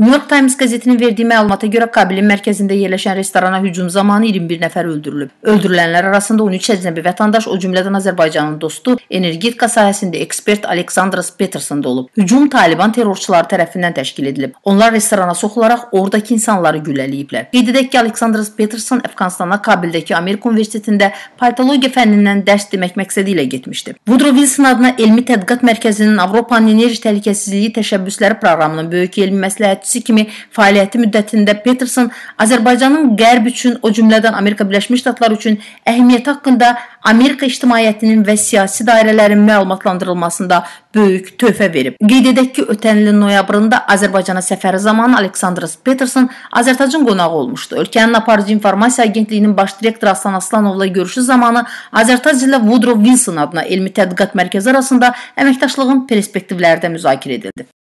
New York Times qəzetinin verdiyi məlumata görə Kabilin mərkəzində yerləşən restorana hücum zamanı 21 nəfər öldürülüb. Öldürülənlər arasında 13 əcnəbi vətəndaş, o cümlədən Azərbaycanın dostu, energetika sahəsində ekspert Aleksandr Peterson da olub. Hücum Taliban terrorçuları tərəfindən təşkil edilib. Onlar restorana soxularaq oradakı insanları güllələyiblər. Qeyd edək ki, Aleksandr Peterson Əfqanistana Kabildəki Amerika Universitetində politologiya fənnindən dərs demək məqsədi ilə getmişdi. Woodrow Wilson adına Elmi Tədqiqat Mərkəzinin Avropanın enerji təhlükəsizliyi təşəbbüsləri proqramının böyük elmi məsləhətçisi kimi fəaliyyəti müddətində Peterson Azərbaycanın qərb üçün, o cümlədən Amerika Birləşmiş Ştatları üçün əhəmiyyəti haqqında Amerika ictimaiyyətinin və siyasi dairələrin məlumatlandırılmasında böyük töhfə verib. Qeyd edək ki, ötən ilin noyabrında Azərbaycana səfəri zamanı Aleksandr Peterson Azərtacın qonağı olmuşdu. Ölkənin aparıcı informasiya agentliyinin baş direktoru Aslan Aslanovla görüşü zamanı Azərtac ilə Woodrow Wilson adına Elmi Tədqiqat Mərkəzi arasında əməkdaşlığın perspektivləri də müzakirə edildi.